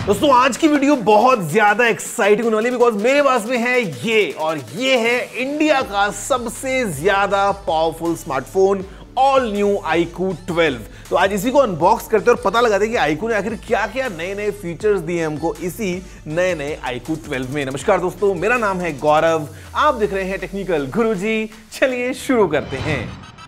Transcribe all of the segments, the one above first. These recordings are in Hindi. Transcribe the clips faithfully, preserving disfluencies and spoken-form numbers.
दोस्तों आज की वीडियो बहुत ज्यादा एक्साइटिंग होने वाली है बिकॉज मेरे पास में है ये और ये है इंडिया का सबसे ज्यादा powerful smartphone all new iQOO twelve. तो आज इसी को अनबॉक्स करते हैं और पता लगाते हैं कि iQOO ने आखिर क्या क्या नए नए फीचर्स दिए हमको इसी नए नए iQOO ट्वेल्व में। नमस्कार दोस्तों, मेरा नाम है गौरव, आप देख रहे हैं टेक्निकल गुरुजी। चलिए शुरू करते हैं।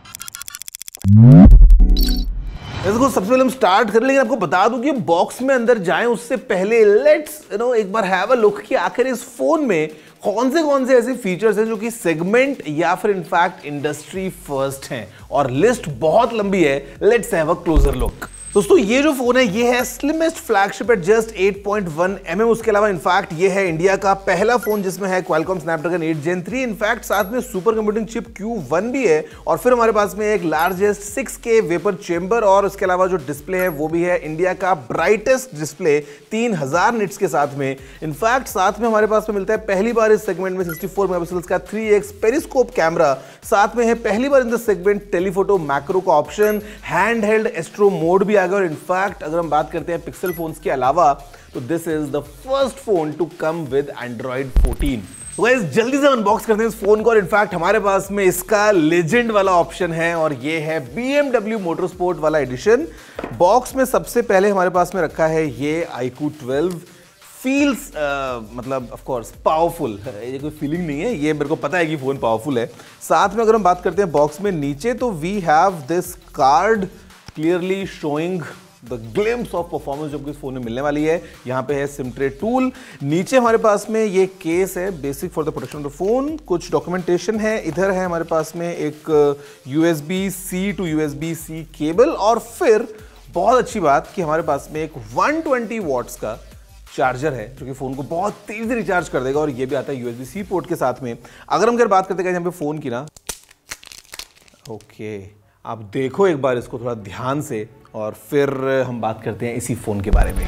देखो सबसे पहले हम स्टार्ट करें, लेकिन आपको बता दूं कि बॉक्स में अंदर जाएं उससे पहले लेट्स यू नो एक बार हैव अ लुक कि आखिर इस फोन में कौन से कौन से ऐसे फीचर्स हैं जो कि सेगमेंट या फिर इनफैक्ट इंडस्ट्री फर्स्ट हैं, और लिस्ट बहुत लंबी है। Let's have a closer look. दोस्तों ये जो फोन है ये है slimmest flagship at just eight point one m m. उसके अलावा इनफैक्ट ये है इंडिया का पहला फोन जिसमें है Qualcomm Snapdragon eight gen three. In fact साथ में super computing chip Q one भी है, और फिर हमारे पास में एक largest six K vapour chamber, और उसके अलावा जो डिस्प्ले है वो भी है इंडिया का ब्राइटेस्ट डिस्प्ले तीन हज़ार निट्स के साथ में। इनफैक्ट साथ में हमारे पास में मिलता है पहली बार इस सेगमेंट में सिक्सटी फोर मेगापिक्सल का थ्री एक्स पेरिस्कोप कैमरा। साथ में है पहली बार in the segment telephoto macro का option, hand held astro mode भी आ गया, और इनफैक्ट अगर हम बात करते हैं पिक्सल फोन्स के अलावा तो this is the first phone to come with Android fourteen. तो गाइस जल्दी से अनबॉक्स करते हैं इस फोन को, और इनफैक्ट हमारे पास में इसका लेजेंड वाला ऑप्शन है और ये है बी एम डब्ल्यू मोटरस्पोर्ट वाला एडिशन। बॉक्स में सबसे पहले हमारे पास में रखा है ये iQOO ट्वेल्व। फील्स uh, मतलब ऑफ कोर्स पावरफुल, ये कोई फीलिंग नहीं है, ये मेरे को पता है कि फोन पावरफुल है। साथ में अगर हम बात करते हैं बॉक्स में नीचे, तो we have this card clearly showing the glimpse of performance जो इस फोन में मिलने वाली है। यहाँ पे है सिम ट्रे टूल, नीचे हमारे पास में ये केस है basic for the protection of the phone, कुछ डॉक्यूमेंटेशन है, इधर है हमारे पास में एक USB C to USB C cable, और फिर बहुत अच्छी बात कि हमारे पास में एक वन ट्वेंटी वॉट्स का चार्जर है जो कि फोन को बहुत तेजी से रिचार्ज कर देगा, और ये भी आता है यूएसबी सी पोर्ट के साथ में। अगर हम अगर बात करते हैं यहाँ पे फोन की ना, ओके आप देखो एक बार इसको थोड़ा ध्यान से, और फिर हम बात करते हैं इसी फोन के बारे में।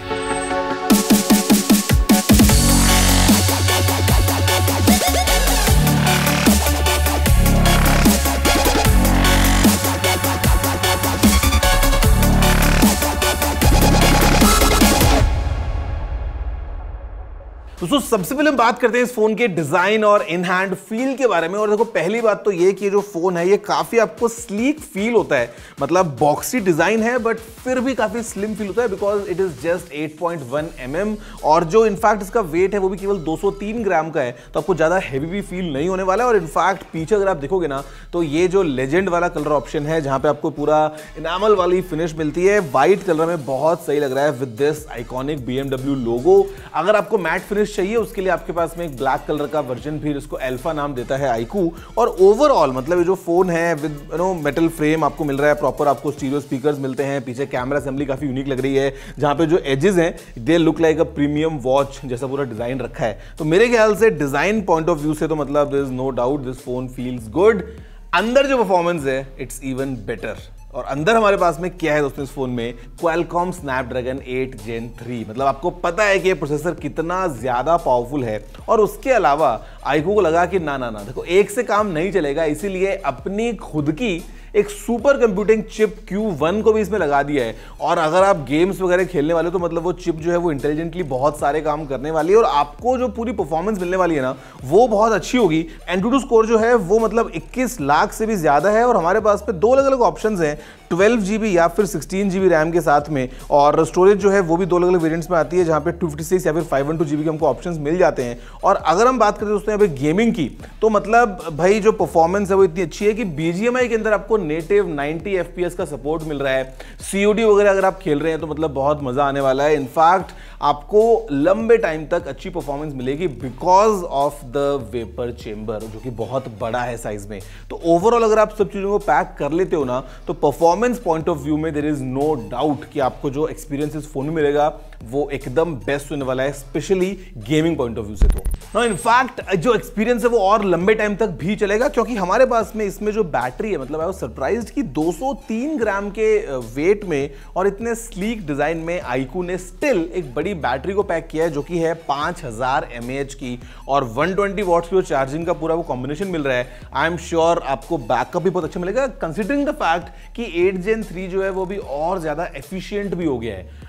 दोस्तों सबसे पहले हम बात करते हैं इस फोन के डिजाइन और इन हैंड फील के बारे में। और देखो पहली बात तो ये कि जो फोन है ये काफी आपको स्लीक फील होता है, मतलब बॉक्सी डिजाइन है बट फिर भी काफी स्लिम फील होता है because it is just eight point one m m, और जो इनफैक्ट इसका वेट है वो भी केवल दो सौ तीन ग्राम का है, तो आपको ज्यादा हैवी भी फील नहीं होने वाला है। और इनफैक्ट पीछे अगर आप देखोगे ना, तो ये जो लेजेंड वाला कलर ऑप्शन है जहां पे आपको पूरा इनामल वाली फिनिश मिलती है व्हाइट कलर में, बहुत सही लग रहा है with this iconic B M W logo. अगर आपको मैट फिनिश चाहिए उसके लिए आपके पास में एक ब्लैक कलर का वर्जन, फिर इसको अल्फा नाम देता है iQOO। और ओवरऑल मतलब ये जो फोन है with you know metal frame आपको मिल रहा है, प्रॉपर आपको स्टीरियो स्पीकर्स मिलते हैं, पीछे कैमरा असेंबली काफी यूनिक लग रही है, जहां पे जो एजेस हैं they look like a premium watch जैसा पूरा डिजाइन रखा है। तो मेरे ख्याल से डिजाइन पॉइंट ऑफ व्यू से तो मतलब there is no doubt this phone feels good. अंदर जो परफॉर्मेंस है इट्स इवन बेटर। और अंदर हमारे पास में क्या है दोस्तों इस फोन में, Qualcomm Snapdragon eight gen three. मतलब आपको पता है कि ये प्रोसेसर कितना ज्यादा पावरफुल है, और उसके अलावा iQOO को लगा कि ना ना ना देखो एक से काम नहीं चलेगा, इसीलिए अपनी खुद की एक super computing chip Q one को भी इसमें लगा दिया है। और अगर आप गेम्स वगैरह खेलने वाले हो तो मतलब वो चिप जो है वो इंटेलिजेंटली बहुत सारे काम करने वाली है, और आपको जो पूरी परफॉर्मेंस मिलने वाली है ना वो बहुत अच्छी होगी। एंटूटू स्कोर जो है वो मतलब इक्कीस लाख से भी ज्यादा है, और हमारे पास पे दो अलग अलग ऑप्शंस हैं, ट्वेल्व जीबी या फिर सिक्सटीन जीबी रैम के साथ में, और स्टोरेज जो है वो भी दो अलग अलग वेरिएंट्स में आती है, जहां पे टू फिफ्टी सिक्स या फिर फाइव वन टू जीबी के हमको ऑप्शंस मिल जाते हैं। और अगर हम बात करते हैं दोस्तों यहाँ पे गेमिंग की, तो मतलब भाई जो परफॉर्मेंस है वो इतनी अच्छी है कि बीजीएमआई के अंदर आपको नेटिव नाइंटी एफपीएस का सपोर्ट मिल रहा है। सीओडी वगैरह अगर आप खेल रहे हैं तो मतलब बहुत मजा आने वाला है। इनफैक्ट आपको लंबे टाइम तक अच्छी परफॉर्मेंस मिलेगी because of the vapour chamber जो कि बहुत बड़ा है साइज में। तो ओवरऑल अगर आप सब चीजों को पैक कर लेते हो ना, तो परफॉर्मेंस पॉइंट ऑफ व्यू में देयर इज नो डाउट कि आपको जो एक्सपीरियंस इस फोन में मिलेगा वो एकदम बेस्ट होने वाला है, specially gaming point of view से। तो नो इनफैक्ट जो एक्सपीरियंस है वो और लंबे टाइम तक भी चलेगा, क्योंकि हमारे पास में इसमें जो बैटरी है, मतलब आई वाज सरप्राइज्ड कि दो सौ तीन ग्राम के वेट में और इतने स्लीक डिजाइन में iQOO ने स्टिल एक बड़ी बैटरी को पैक किया है जो कि है पांच हज़ार एम ए एच की, और वन ट्वेंटी वॉट्स की चार्जिंग का पूरा वो कॉम्बिनेशन मिल रहा है। आई एम श्योर आपको बैकअप भी बहुत अच्छा मिलेगा, कंसिडरिंग द फैक्ट कि एट जेन थ्री जो है वो भी और ज्यादा एफिशिएंट भी हो गया है।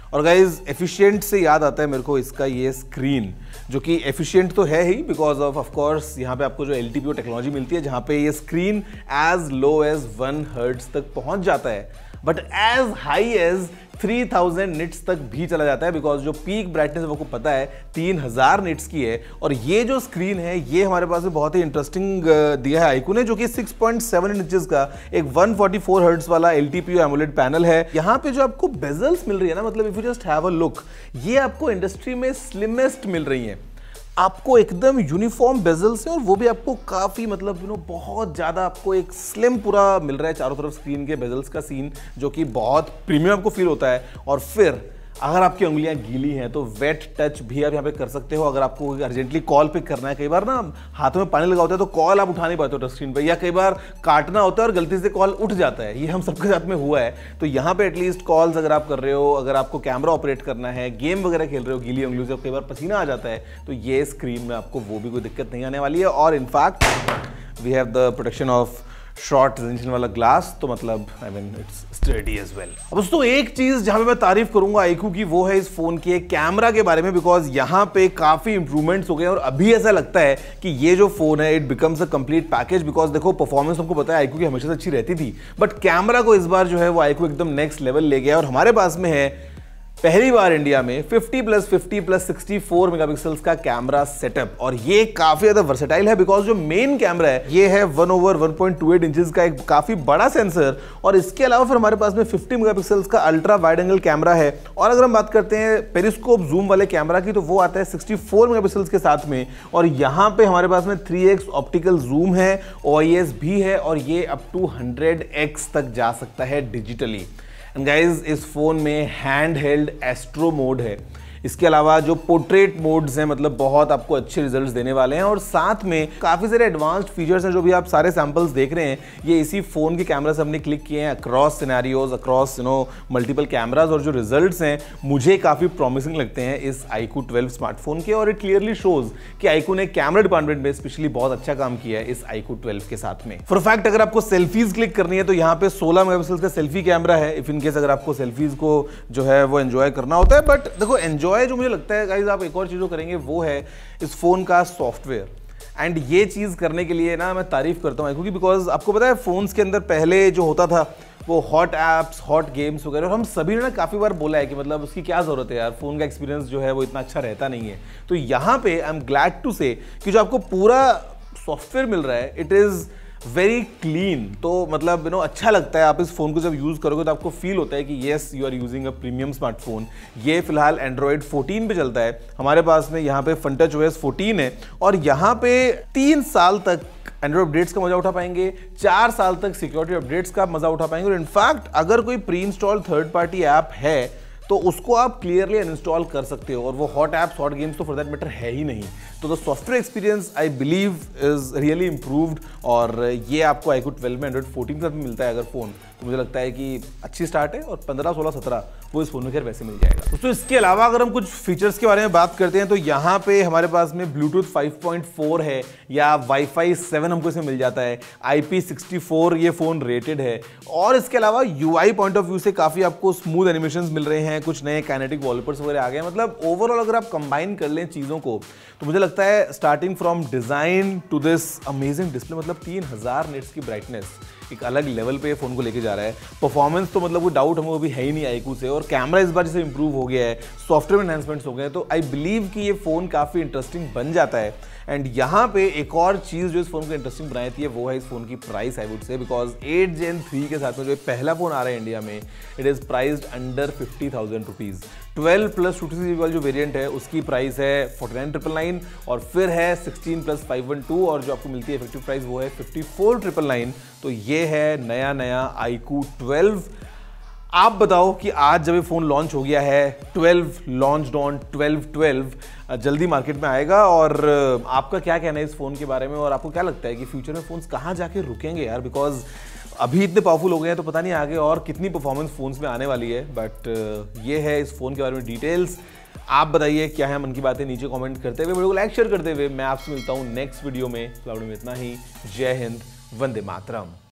और गाइज एफिशिएंट से याद आता है मेरे को इसका ये स्क्रीन, जो कि एफिशिएंट तो है ही बिकॉज ऑफ ऑफ कोर्स यहाँ पे आपको जो L T P O technology मिलती है जहाँ पे ये screen as low as one hertz तक पहुंच जाता है, but as high as three thousand nits तक भी चला जाता है बिकॉज जो पीक ब्राइटनेस है वो को पता है तीन हज़ार निट्स की है। और ये जो स्क्रीन है ये हमारे पास में बहुत ही इंटरेस्टिंग दिया है आईकू ने, जो कि सिक्स पॉइंट सेवन इंचेस का एक वन फोर्टी फोर हर्ट्ज वाला L T P O AMOLED panel है। यहाँ पे जो आपको बेजल्स मिल रही है ना, मतलब if you just have a look, ये आपको इंडस्ट्री में स्लिमेस्ट मिल रही है। आपको एकदम यूनिफॉर्म बेजल्स हैं और वो भी आपको काफ़ी मतलब यू नो बहुत ज़्यादा आपको एक स्लिम पूरा मिल रहा है चारों तरफ स्क्रीन के बेजल्स का सीन, जो कि बहुत प्रीमियम आपको फील होता है। और फिर अगर आपकी उंगलियां गीली हैं तो वेट टच भी आप यहाँ पे कर सकते हो। अगर आपको अर्जेंटली कॉल पिक करना है, कई बार ना हाथों में पानी लगा होता है तो कॉल आप उठा नहीं पाते हो टच स्क्रीन पे, या कई बार काटना होता है और गलती से कॉल उठ जाता है, ये हम सबके साथ में हुआ है। तो यहाँ पे एटलीस्ट कॉल्स अगर आप कर रहे हो, अगर आपको कैमरा ऑपरेट करना है, गेम वगैरह खेल रहे हो गीली उंगलियों से, कई बार पसीना आ जाता है, तो ये स्क्रीन में आपको वो भी कोई दिक्कत नहीं आने वाली है। और in fact we have the protection of short resistance वाला ग्लास, तो मतलब I mean it's sturdy as well. अब दोस्तों एक चीज जहां पे मैं तारीफ करूंगा आईकू की वो है इस फोन के कैमरा के बारे में, बिकॉज यहां पे काफी इंप्रूवमेंट्स हो गए और अभी ऐसा लगता है कि ये जो फोन है it becomes a complete package. Because देखो परफॉर्मेंस हमको पता है आईकू की हमेशा से अच्छी रहती थी, बट कैमरा को इस बार जो है वो आईकू एकदम नेक्स्ट लेवल ले गया और हमारे पास में है पहली बार इंडिया में fifty plus fifty plus sixty four megapixels का कैमरा सेटअप। और ये काफी ज्यादा वर्सेटाइल है बिकॉज जो मेन कैमरा है ये है one over one point two eight inches का एक काफी बड़ा सेंसर, और इसके अलावा फिर हमारे पास में फिफ्टी मेगापिक्सल्स का अल्ट्रा वाइड एंगल कैमरा है। और अगर हम बात करते हैं पेरिस्कोप जूम वाले कैमरा की तो वो आता है सिक्सटी फोर मेगापिक्सल्स के साथ में, और यहाँ पे हमारे पास में थ्री एक्स ऑप्टिकल जूम है, ओ आई एस भी है, और ये अप टू हंड्रेड एक्स तक जा सकता है डिजिटली। एंड गाइज इस फोन में हैंड हेल्ड एस्ट्रो मोड है। इसके अलावा जो पोर्ट्रेट मोड्स हैं मतलब बहुत आपको अच्छे रिजल्ट्स देने वाले हैं, और साथ में काफ़ी सारे एडवांस्ड फीचर्स हैं जो भी आप सारे सैंपल्स देख रहे हैं ये इसी फोन के कैमरा से हमने क्लिक किए हैं across scenarios, across you know multiple cameras, और जो रिजल्ट्स हैं मुझे काफ़ी प्रॉमिसिंग लगते हैं इस आईकू ट्वेल्व स्मार्टफोन के। और इट क्लियरली शोज कि आईकू ने कैमरा डिपार्टमेंट में स्पेशली बहुत अच्छा काम किया है इस आईकू ट्वेल्व के साथ में। फॉर फैक्ट अगर आपको सेल्फीज क्लिक करनी है तो यहाँ पे सोलह मेगापिक्सल का सेल्फी कैमरा है, इफ इन केस अगर आपको सेल्फीज को जो है वो एंजॉय करना होता है। बट देखो एंजॉय जो मुझे लगता है गाइस आप एक और चीज जो करेंगे वो है इस फोन का सॉफ्टवेयर, एंड ये चीज करने के लिए ना मैं तारीफ करता हूं क्योंकि बिकॉज आपको पता है फोन्स के अंदर पहले जो होता था वो हॉट एप्स, हॉट गेम्स वगैरह, और हम सभी ने ना काफ़ी बार बोला है कि मतलब उसकी क्या ज़रूरत है यार, फ़ोन का एक्सपीरियंस जो है वो इतना अच्छा रहता नहीं है। तो यहाँ पे आई एम ग्लैड टू से कि जो आपको पूरा सॉफ्टवेयर मिल रहा है इट इज़ वेरी क्लीन। तो मतलब यू नो अच्छा लगता है, आप इस फोन को जब यूज करोगे तो आपको फील होता है कि yes you are using a premium smartphone. ये फिलहाल एंड्रॉइड फोर्टीन पे चलता है, हमारे पास में यहाँ पे फंटच ओएस फोर्टीन है, और यहाँ पे तीन साल तक एंड्रॉइड अपडेट्स का मजा उठा पाएंगे, चार साल तक सिक्योरिटी अपडेट्स का मजा उठा पाएंगे, और इनफैक्ट अगर कोई pre install third party app है तो उसको आप क्लियरली अनइंस्टॉल कर सकते हो, और वो हॉट ऐप्स, हॉट गेम्स तो फॉर दैट मैटर है ही नहीं। तो the software experience I believe is really improved, और ये आपको आईकू ट्वेल्व में एंड्रॉइड फोर्टीन के साथ मिलता है अगर फोन, तो मुझे लगता है कि अच्छी स्टार्ट है, और पंद्रह सोलह सत्रह वो इस फोन में खैर वैसे मिल जाएगा। दोस्तों इसके अलावा अगर हम कुछ फीचर्स के बारे में बात करते हैं तो यहाँ पे हमारे पास में ब्लूटूथ फाइव पॉइंट फोर है, या वाईफाई सेवन हमको इसमें मिल जाता है, आई पी सिक्सटी फोर ये फोन रेटेड है, और इसके अलावा यूआई पॉइंट ऑफ व्यू से काफी आपको स्मूथ एनिमेशंस मिल रहे हैं, कुछ नए काइनेटिक वॉलपेपर्स वगैरह आ गए। मतलब ओवरऑल अगर आप कंबाइन कर लें चीजों को तो मुझे लगता है starting from design to this amazing display, मतलब तीन हजार निट्स की ब्राइटनेस एक अलग लेवल पे फोन को लेके जा रहा है। परफॉर्मेंस तो मतलब कोई डाउट हमको भी है ही नहीं आईकू से, और कैमरा इस बार जैसे इंप्रूव हो गया है, सॉफ्टवेयर एनहांसमेंट्स हो गए हैं, तो आई बिलीव कि ये फोन काफी इंटरेस्टिंग बन जाता है। एंड यहाँ पे एक और चीज जो इस फोन को इंटरेस्टिंग बनाती है वो है इस फोन की price I would say, because eight gen three के साथ में जो पहला फोन आ रहा है इंडिया में it is priced under fifty thousand rupees. Twelve plus two T वाला जो वेरिएंट है उसकी प्राइस है फोर्टी नाइन ट्रिपल नाइन, और फिर है sixteen plus five one two, और जो आपको मिलती है इफेक्टिव प्राइस वो है फिफ्टी फोर ट्रिपल नाइन। तो ये है नया नया आईकू ट्वेल्व। आप बताओ कि आज जब ये फोन लॉन्च हो गया है, twelve launched on twelve twelve, जल्दी मार्केट में आएगा, और आपका क्या कहना है इस फोन के बारे में, और आपको क्या लगता है कि फ्यूचर में फोन्स कहाँ जाके रुकेंगे यार, बिकॉज अभी इतने पावरफुल हो गए हैं तो पता नहीं आगे और कितनी परफॉर्मेंस फोन्स में आने वाली है। बट ये है इस फोन के बारे में डिटेल्स। आप बताइए क्या है मन की बातें नीचे कमेंट करते हुए, वीडियो को लाइक शेयर करते हुए। मैं आपसे मिलता हूँ नेक्स्ट वीडियो में। क्लाउड में इतना ही। जय हिंद, वंदे मातरम।